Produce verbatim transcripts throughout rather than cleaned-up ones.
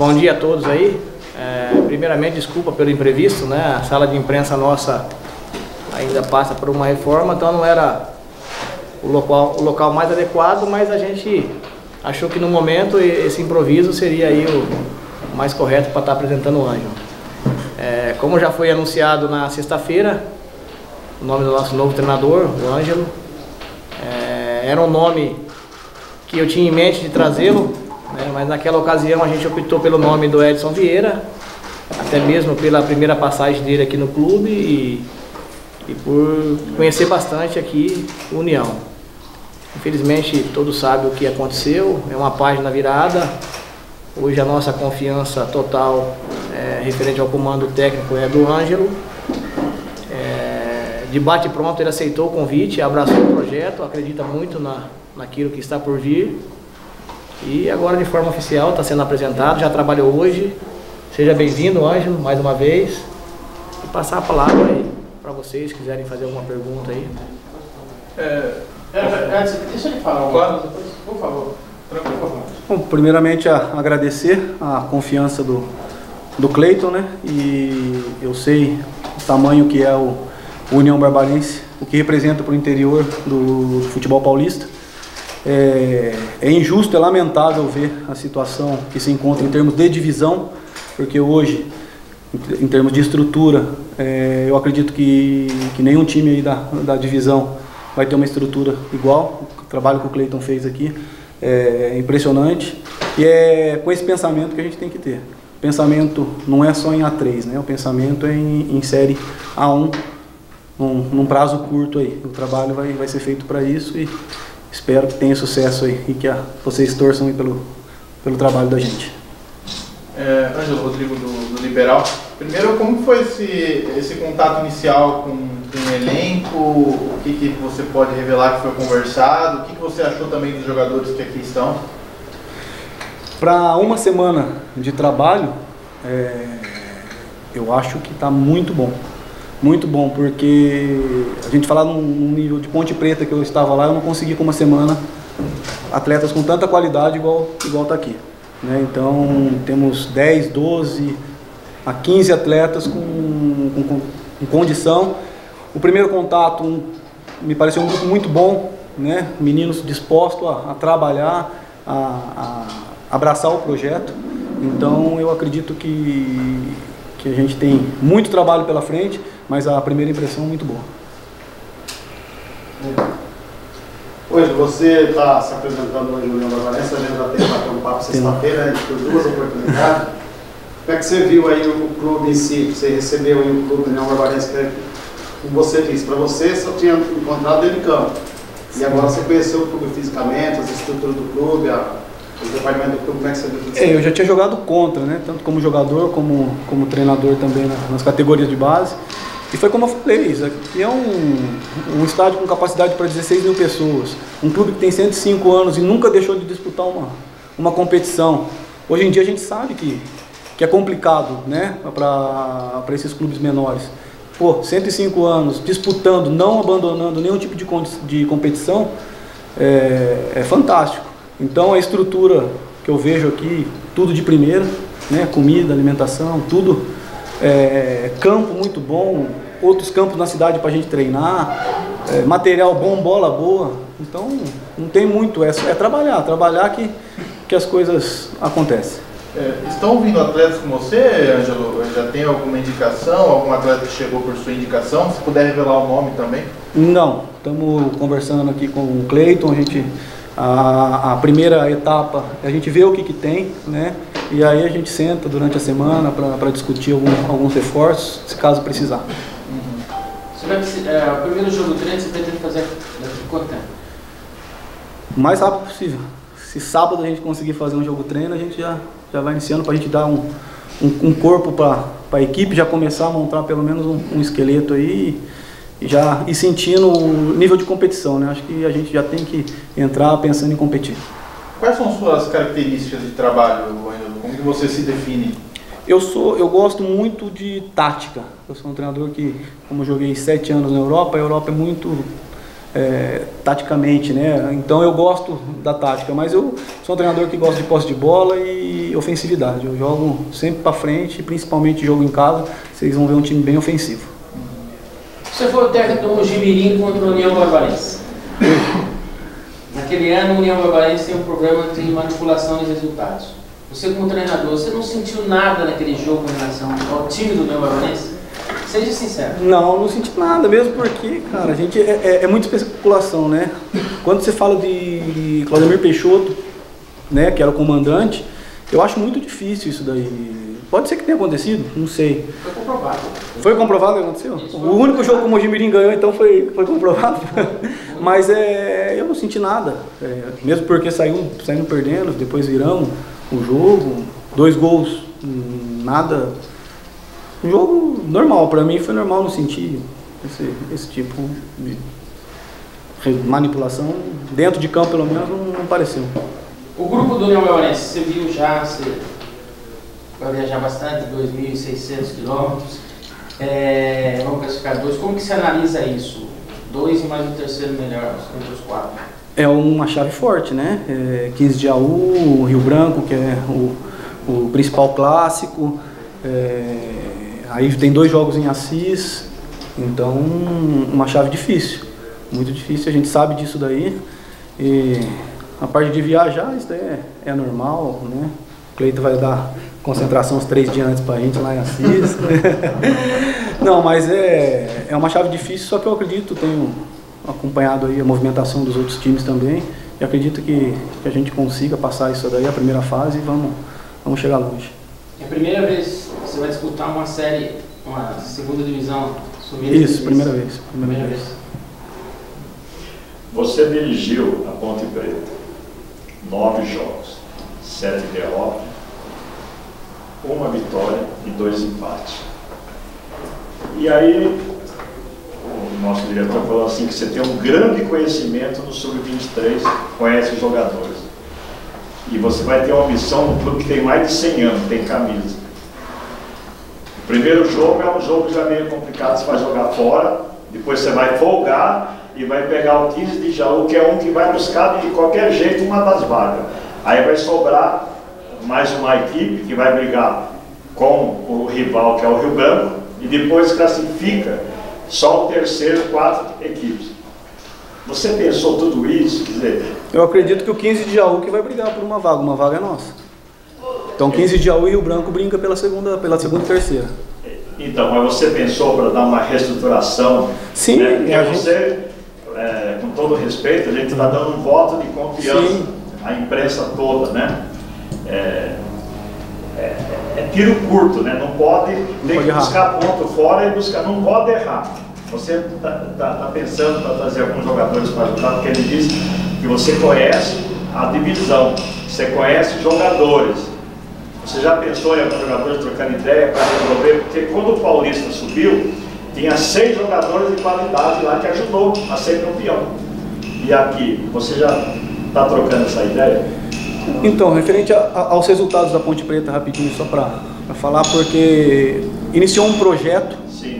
bom dia a todos aí. É, primeiramente, desculpa pelo imprevisto, né? A sala de imprensa nossa ainda passa por uma reforma, então não era o local, o local mais adequado, mas a gente achou que no momento esse improviso seria aí o mais correto para estar apresentando o Ângelo. É, como já foi anunciado na sexta-feira, o nome do nosso novo treinador, o Ângelo, é, era um nome que eu tinha em mente de trazê-lo, né, mas naquela ocasião a gente optou pelo nome do Edson Vieira, até mesmo pela primeira passagem dele aqui no clube e, e por conhecer bastante aqui o União. Infelizmente todos sabem o que aconteceu, é uma página virada. Hoje a nossa confiança total é, referente ao comando técnico é do Ângelo. É, de bate pronto ele aceitou o convite, abraçou o projeto, acredita muito na, naquilo que está por vir. E agora de forma oficial está sendo apresentado, já trabalhou hoje. Seja bem-vindo, Ângelo, mais uma vez. E passar a palavra aí para vocês, se quiserem fazer alguma pergunta aí. É, é, antes, deixa ele falar uma coisa, depois, por favor. Tranquilo, por favor. Bom, primeiramente a agradecer a confiança do, do Cleiton, né? E eu sei o tamanho que é o, o União Barbarense, o que representa para o interior do, do futebol paulista. É, é injusto, é lamentável ver a situação que se encontra em termos de divisão, porque hoje, em termos de estrutura, é, eu acredito que, que nenhum time aí da, da divisão vai ter uma estrutura igual. O trabalho que o Cleiton fez aqui é impressionante e é com esse pensamento que a gente tem que ter. O pensamento não é só em A três, né? O pensamento é em, em série A um, num, num prazo curto aí. O trabalho vai, vai ser feito para isso e espero que tenha sucesso aí e que a, vocês torçam aí pelo, pelo trabalho da gente. É, Ângelo, Rodrigo do, do Liberal. Primeiro, como foi esse, esse contato inicial com, com o elenco? O que, que você pode revelar que foi conversado? O que, que você achou também dos jogadores que aqui estão? Para uma semana de trabalho, é, eu acho que está muito bom. Muito bom, porque a gente falar num nível de Ponte Preta que eu estava lá, eu não consegui com uma semana atletas com tanta qualidade igual igual tá aqui, né? Então temos dez, doze a quinze atletas com, com, com condição. O primeiro contato um, me pareceu um grupo muito bom, né? Meninos dispostos a, a trabalhar, a, a abraçar o projeto. Então eu acredito que, que a gente tem muito trabalho pela frente, mas a primeira impressão é muito boa. Hoje você está se apresentando hoje no União Barbarense, a gente já tem bater um papo sexta-feira, a gente teve duas oportunidades. Como é que você viu aí o clube em si? Você recebeu aí o clube União Barbarense, que, como você disse, para você só tinha encontrado dentro de campo. E agora você conheceu o clube fisicamente, as estruturas do clube, a, o departamento do clube, como é que você viu tudo isso? É, eu já tinha jogado contra, né? Tanto como jogador, como, como treinador também nas categorias de base. E foi como eu falei, isso aqui é um, um estádio com capacidade para dezesseis mil pessoas, um clube que tem cento e cinco anos e nunca deixou de disputar uma, uma competição. Hoje em dia a gente sabe que, que é complicado, né, para esses clubes menores. Pô, cento e cinco anos disputando, não abandonando nenhum tipo de, de competição, é, é fantástico. Então a estrutura que eu vejo aqui, tudo de primeira, né, comida, alimentação, tudo. É, campo muito bom, outros campos na cidade para a gente treinar, é, material bom, bola boa. Então não tem muito, é, é trabalhar, trabalhar que, que as coisas acontecem. É, estão vindo atletas com você, Ângelo? Já tem alguma indicação, algum atleta que chegou por sua indicação? Se puder revelar o nome também? Não, estamos conversando aqui com o Cleiton, a gente... A, a primeira etapa, a gente vê o que, que tem, né? E aí a gente senta durante a semana para discutir algum, alguns reforços, se caso precisar. Uhum. Você vai, é, o primeiro jogo treino você pretende fazer daqui a quanto tempo? O mais rápido possível. Se sábado a gente conseguir fazer um jogo treino, a gente já, já vai iniciando para a gente dar um, um, um corpo para a equipe, já começar a montar pelo menos um, um esqueleto aí. E já ir sentindo o nível de competição, né? Acho que a gente já tem que entrar pensando em competir. Quais são suas características de trabalho, Ângelo? Como que você se define? Eu sou, eu gosto muito de tática. Eu sou um treinador que, como eu joguei sete anos na Europa, a Europa é muito é, taticamente, né? Então eu gosto da tática, mas eu sou um treinador que gosta de posse de bola e ofensividade. Eu jogo sempre para frente, principalmente jogo em casa, vocês vão ver um time bem ofensivo. Você foi o técnico do Mojimirim contra o União Barbarense. Naquele ano, o União Barbarense tem um problema de manipulação de resultados. Você, como treinador, você não sentiu nada naquele jogo em relação ao time do União Barbarense? Seja sincero. Não, não senti nada, mesmo porque, cara, a gente é, é, é muita especulação, né? Quando você fala de Claudemir Peixoto, né, que era o comandante, eu acho muito difícil isso daí. Pode ser que tenha acontecido, não sei. Foi comprovado. Foi comprovado que aconteceu? Isso, o único jogo que o Mojimirim ganhou, então, foi, foi comprovado. Mas é, eu não senti nada. É, mesmo porque saiu, saímos perdendo, depois viramos o jogo, dois gols, nada. Um jogo normal, pra mim foi normal, não senti esse, esse tipo de manipulação. Dentro de campo, pelo menos, não, não pareceu. O grupo do União Barbarense, você viu já, você vai viajar bastante, dois mil e seiscentos quilômetros. É, vamos classificar dois. Como que você analisa isso? Dois e mais o terceiro melhor entre os quatro. É uma chave forte, né? É quinze de Jaú, Rio Branco, que é o, o principal clássico. É, aí tem dois jogos em Assis. Então, uma chave difícil. Muito difícil, a gente sabe disso daí. E a parte de viajar, isso daí é, é normal, né? O Cleiton vai dar concentração uns três dias antes pra gente lá em Assis. Não, mas é, é uma chave difícil, só que eu acredito, tenho acompanhado aí a movimentação dos outros times também, e acredito que, que a gente consiga passar isso daí, a primeira fase, e vamos, vamos chegar longe. É a primeira vez que você vai disputar uma série, uma segunda divisão sumida? Isso, primeira vez. Primeira, primeira vez. vez. Você dirigiu a Ponte Preta, nove jogos, sete derrotas, uma vitória e dois empates. E aí, o nosso diretor falou assim, que você tem um grande conhecimento no sub vinte e três, conhece os jogadores. E você vai ter uma missão no clube que tem mais de cem anos, tem camisa. O primeiro jogo é um jogo já meio complicado, você vai jogar fora, depois você vai folgar e vai pegar o quinze de Jaú, que é um que vai buscar de qualquer jeito uma das vagas. Aí vai sobrar mais uma equipe que vai brigar com o rival, que é o Rio Branco, e depois classifica só o terceiro, quatro equipes. Você pensou tudo isso? Quer dizer, eu acredito que o quinze de Jaú que vai brigar por uma vaga, uma vaga é nossa. Então quinze de Jaú e Rio Branco brinca pela segunda, pela segunda e terceira. Então, mas você pensou para dar uma reestruturação? Sim, né? Porque a você, gente... é, com todo respeito, a gente está dando um voto de confiança. Sim. À imprensa toda, né? É, é, é tiro curto, né? Não pode, tem pode que buscar ponto fora e buscar, não pode errar. Você está tá, tá pensando para trazer alguns jogadores para ajudar, porque ele disse que você conhece a divisão, você conhece jogadores. Você já pensou em alguns jogadores trocando ideia para resolver? Porque quando o Paulista subiu, tinha seis jogadores de qualidade lá que ajudou a ser campeão. E aqui, você já está trocando essa ideia? Então, referente a, a, aos resultados da Ponte Preta, rapidinho, só para falar, porque iniciou um projeto. Sim.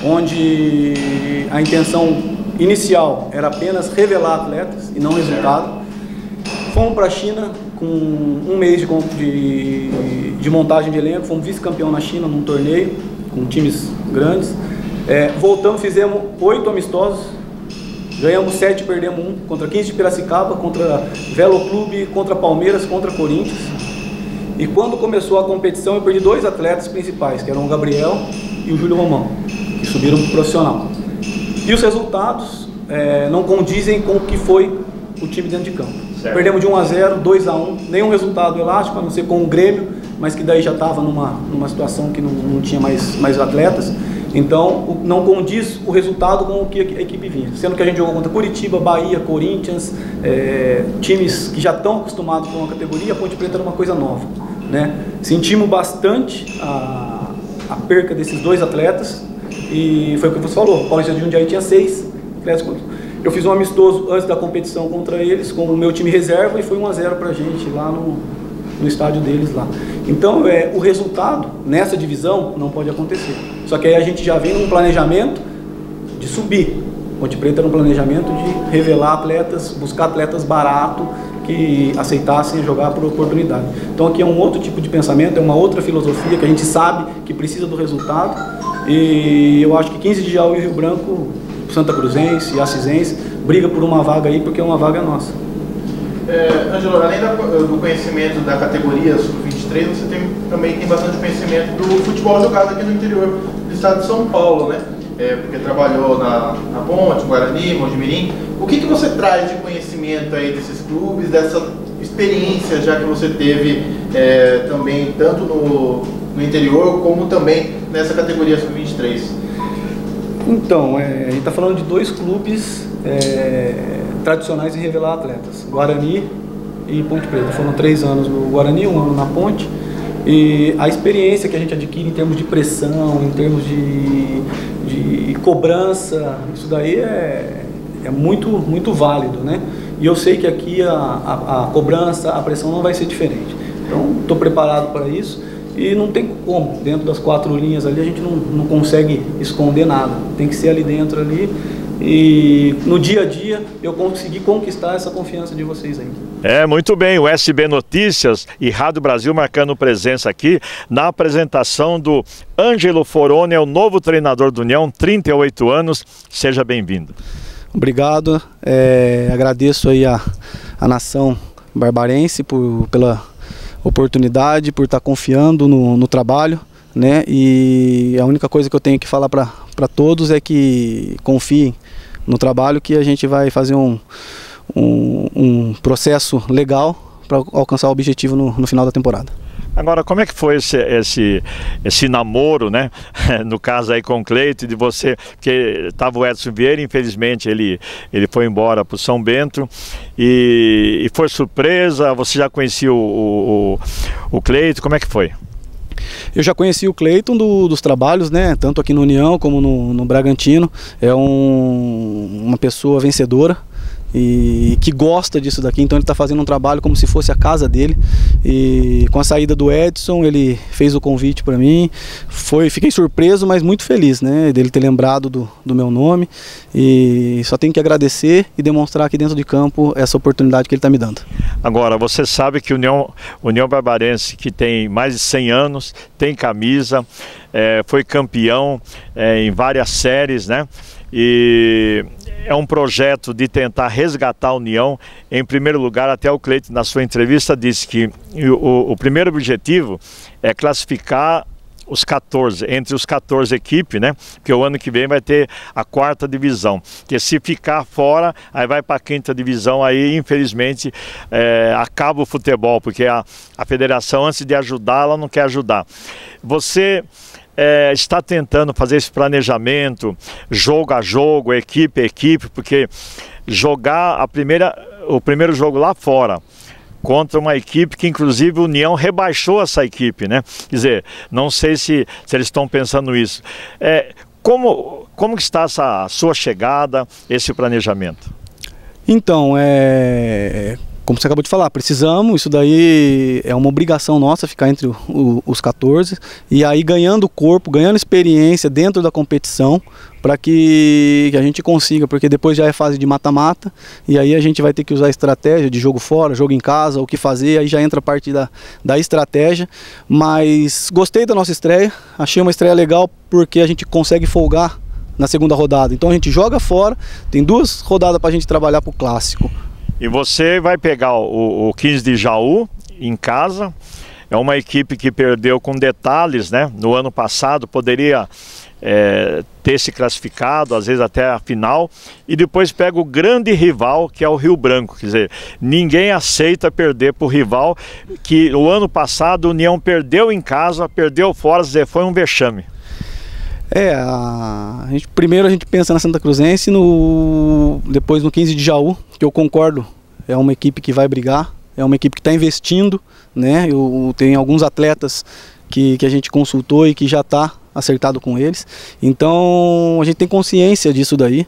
Onde a intenção inicial era apenas revelar atletas e não resultado. Fomos para a China com um mês de, de, de montagem de elenco, fomos vice-campeão na China num torneio, com times grandes. É, voltamos, fizemos oito amistosos, ganhamos sete, perdemos um, contra quinze de Piracicaba, contra Velo Clube, contra Palmeiras, contra Corinthians. E quando começou a competição, eu perdi dois atletas principais, que eram o Gabriel e o Júlio Romão, que subiram para o profissional. E os resultados é, não condizem com o que foi o time dentro de campo. Certo. Perdemos de um a zero, dois a um, nenhum resultado elástico, a não ser com o Grêmio, mas que daí já estava numa, numa situação que não, não tinha mais, mais atletas. Então, não condiz o resultado com o que a equipe vinha. Sendo que a gente jogou contra Curitiba, Bahia, Corinthians, é, times que já estão acostumados com a categoria, a Ponte Preta era uma coisa nova, né? Sentimos bastante a, a perca desses dois atletas, e foi o que você falou, o Paulista de Jundiaí tinha seis atletas. Eu fiz um amistoso antes da competição contra eles, com o meu time reserva, e foi um a zero pra gente lá no, no estádio deles lá. Então, é, o resultado nessa divisão não pode acontecer. Só que aí a gente já vem num planejamento de subir. Ponte Preta era um planejamento de revelar atletas, buscar atletas baratos que aceitassem jogar por oportunidade. Então aqui é um outro tipo de pensamento, é uma outra filosofia que a gente sabe que precisa do resultado, e eu acho que quinze de Jaú e Rio Branco, Santa Cruzense e Assisense briga por uma vaga aí porque é uma vaga nossa. É, Ângelo, além da, do conhecimento da categoria sub vinte e três, você tem, também tem bastante conhecimento do futebol jogado aqui no interior do estado de São Paulo, né? É, porque trabalhou na, na Ponte, Guarani, Mojimirim. O que, que você traz de conhecimento aí desses clubes, dessa experiência já que você teve é, também tanto no, no interior como também nessa categoria sub vinte e três? Então, é, a gente está falando de dois clubes é, tradicionais em revelar atletas, Guarani e Ponte Preta. Foram três anos no Guarani, um ano na Ponte. E a experiência que a gente adquire em termos de pressão, em termos de, de cobrança, isso daí é, é muito, muito válido, né? E eu sei que aqui a, a, a cobrança, a pressão não vai ser diferente. Então, estou preparado para isso e não tem como. Dentro das quatro linhas ali, a gente não, não consegue esconder nada. Tem que ser ali dentro ali. E no dia a dia eu consegui conquistar essa confiança de vocês aí. É, muito bem, o S B Notícias e Rádio Brasil marcando presença aqui na apresentação do Ângelo Foroni, é o novo treinador do União, trinta e oito anos, seja bem-vindo. Obrigado, é, agradeço aí a, a nação barbarense por, pela oportunidade, por estar confiando no, no trabalho, né? E a única coisa que eu tenho que falar para para todos é que confiem no trabalho, que a gente vai fazer um, um, um processo legal para alcançar o objetivo no, no final da temporada. Agora, como é que foi esse, esse, esse namoro, né? No caso aí com o Cleiton, de você, porque estava o Edson Vieira, infelizmente ele, ele foi embora para o São Bento, e, e foi surpresa, você já conhecia o, o, o Cleiton, como é que foi? Eu já conheci o Cleiton do, dos trabalhos, né? Tanto aqui no União como no, no Bragantino. É um, uma pessoa vencedora e que gosta disso daqui, então ele está fazendo um trabalho como se fosse a casa dele. E com a saída do Edson, ele fez o convite para mim. Foi, fiquei surpreso, mas muito feliz, né? Dele ter lembrado do, do meu nome. E só tenho que agradecer e demonstrar aqui dentro de campo essa oportunidade que ele está me dando. Agora, você sabe que o União, União Barbarense, que tem mais de cem anos, tem camisa, é, foi campeão é, em várias séries, né? E é um projeto de tentar resgatar a União. Em primeiro lugar, até o Cleiton, na sua entrevista, disse que o, o primeiro objetivo é classificar os quatorze, entre os quatorze equipes, né? Porque o ano que vem vai ter a quarta divisão. Que se ficar fora, aí vai para a quinta divisão, aí infelizmente é, acaba o futebol, porque a, a federação, antes de ajudar, ela não quer ajudar. Você É, está tentando fazer esse planejamento, jogo a jogo, equipe a equipe, porque jogar a primeira, o primeiro jogo lá fora contra uma equipe que inclusive a União rebaixou essa equipe, né? Quer dizer, não sei se, se eles estão pensando isso. É, como, como está essa sua chegada, esse planejamento? Então, é... como você acabou de falar, precisamos, isso daí é uma obrigação nossa, ficar entre o, o, os quatorze, e aí ganhando corpo, ganhando experiência dentro da competição, para que, que a gente consiga, porque depois já é fase de mata-mata, e aí a gente vai ter que usar estratégia de jogo fora, jogo em casa, o que fazer, aí já entra a parte da, da estratégia. Mas gostei da nossa estreia, achei uma estreia legal, porque a gente consegue folgar na segunda rodada, então a gente joga fora, tem duas rodadas para a gente trabalhar para o clássico. E você vai pegar o, o quinze de Jaú em casa, é uma equipe que perdeu com detalhes, né? No ano passado poderia é, ter se classificado, às vezes até a final, e depois pega o grande rival, que é o Rio Branco. Quer dizer, ninguém aceita perder para o rival, que o ano passado o União perdeu em casa, perdeu fora, quer dizer, foi um vexame. É, a, a gente, primeiro a gente pensa na Santa Cruzense, no, depois no quinze de Jaú, que eu concordo, é uma equipe que vai brigar, é uma equipe que está investindo, né? Eu tenho alguns atletas que, que a gente consultou e que já está acertado com eles, então a gente tem consciência disso daí,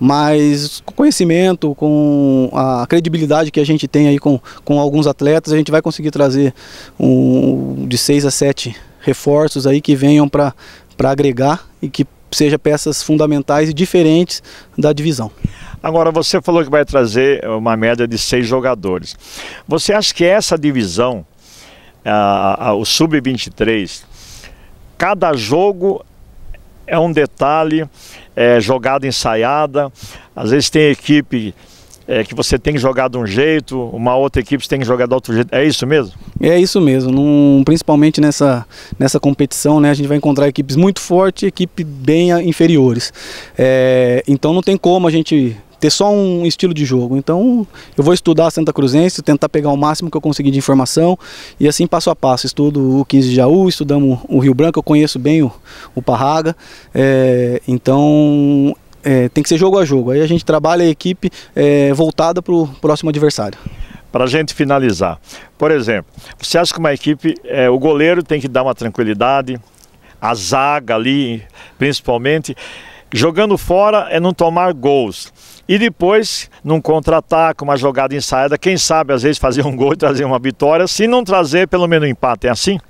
mas com conhecimento, com a credibilidade que a gente tem aí com, com alguns atletas, a gente vai conseguir trazer um, de seis a sete reforços aí que venham para para agregar e que seja peças fundamentais e diferentes da divisão. Agora, você falou que vai trazer uma média de seis jogadores. Você acha que essa divisão, a, a, o sub vinte e três, cada jogo é um detalhe, é jogada ensaiada, às vezes tem equipe é, que você tem que jogar de um jeito, uma outra equipe você tem que jogar de outro jeito, é isso mesmo? É isso mesmo, num, principalmente nessa, nessa competição, né, a gente vai encontrar equipes muito fortes e equipes bem inferiores, é, então não tem como a gente ter só um estilo de jogo. Então eu vou estudar a Santa Cruzense, tentar pegar o máximo que eu conseguir de informação e assim passo a passo. Estudo o quinze de Jaú, estudamos o Rio Branco, eu conheço bem o, o Parraga, é, então é, tem que ser jogo a jogo. Aí a gente trabalha a equipe é, voltada para o próximo adversário. Para a gente finalizar, por exemplo, você acha que uma equipe, é, o goleiro tem que dar uma tranquilidade, a zaga ali principalmente, jogando fora é não tomar gols. E depois, num contra-ataque, uma jogada ensaiada, quem sabe às vezes fazer um gol e trazer uma vitória, se não trazer pelo menos um empate, é assim?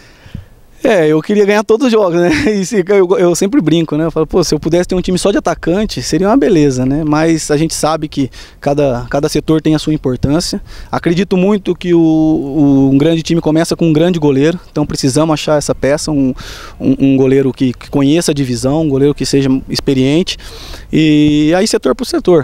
É, eu queria ganhar todos os jogos, né? E se, eu, eu sempre brinco, né? Eu falo, pô, se eu pudesse ter um time só de atacante, seria uma beleza, né? Mas a gente sabe que cada, cada setor tem a sua importância. Acredito muito que o, o, um grande time começa com um grande goleiro, então precisamos achar essa peça, um, um, um goleiro que, que conheça a divisão, um goleiro que seja experiente. E aí setor por setor,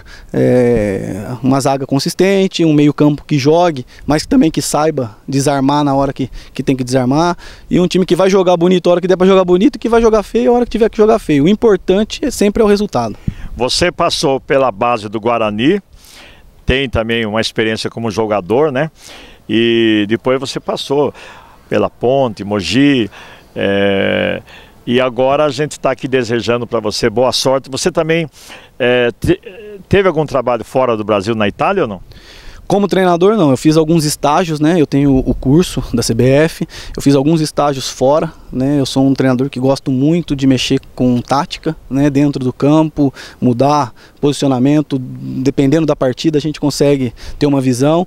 é, uma zaga consistente, um meio campo que jogue, mas também que saiba desarmar na hora que, que tem que desarmar, e um time que vai jogar bonito a hora que der para jogar bonito e que vai jogar feio a hora que tiver que jogar feio. O importante é sempre é o resultado. Você passou pela base do Guarani, tem também uma experiência como jogador, né? E depois você passou pela Ponte, Mogi, é... e agora a gente está aqui desejando para você boa sorte. Você também é, te, teve algum trabalho fora do Brasil, na Itália ou não? Como treinador não, eu fiz alguns estágios, né? Eu tenho o curso da C B F, eu fiz alguns estágios fora, né? Eu sou um treinador que gosto muito de mexer com tática, né? Dentro do campo, mudar posicionamento, dependendo da partida a gente consegue ter uma visão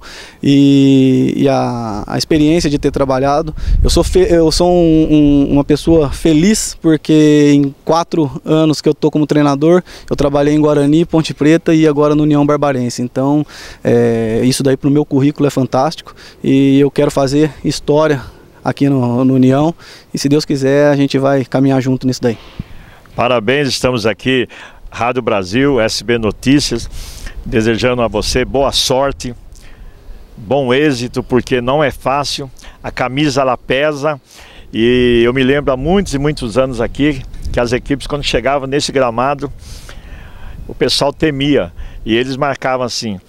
e, e a, a experiência de ter trabalhado. Eu sou, fe, eu sou um, um, uma pessoa feliz porque em quatro anos que eu tô como treinador, eu trabalhei em Guarani, Ponte Preta e agora no União Barbarense, então é, isso daí para o meu currículo é fantástico e eu quero fazer história aqui no, no União e se Deus quiser a gente vai caminhar junto nisso daí. Parabéns, estamos aqui, Rádio Brasil, S B Notícias, desejando a você boa sorte, bom êxito, porque não é fácil, a camisa ela pesa e eu me lembro há muitos e muitos anos aqui que as equipes quando chegavam nesse gramado o pessoal temia e eles marcavam assim: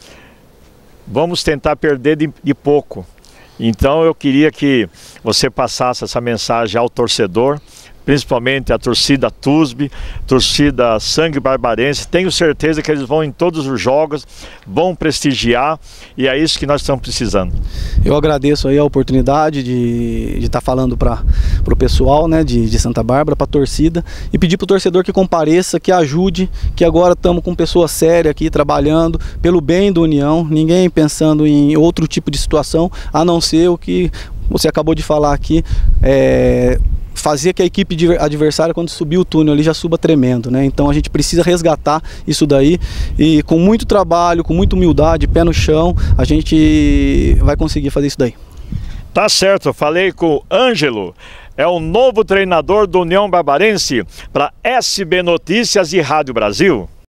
vamos tentar perder de, de pouco. Então eu queria que você passasse essa mensagem ao torcedor, principalmente a torcida T U S B, torcida Sangue Barbarense. Tenho certeza que eles vão em todos os jogos, vão prestigiar e é isso que nós estamos precisando. Eu agradeço aí a oportunidade de estar falando para o pessoal, né, de, de Santa Bárbara, para a torcida e pedir para o torcedor que compareça, que ajude, que agora estamos com pessoas sérias aqui trabalhando pelo bem do União, ninguém pensando em outro tipo de situação, a não ser o que você acabou de falar aqui, é, fazia que a equipe adversária quando subir o túnel ali já suba tremendo, né? Então a gente precisa resgatar isso daí e com muito trabalho, com muita humildade, pé no chão, a gente vai conseguir fazer isso daí. Tá certo, eu falei com o Ângelo, é o novo treinador do União Barbarense para S B Notícias e Rádio Brasil.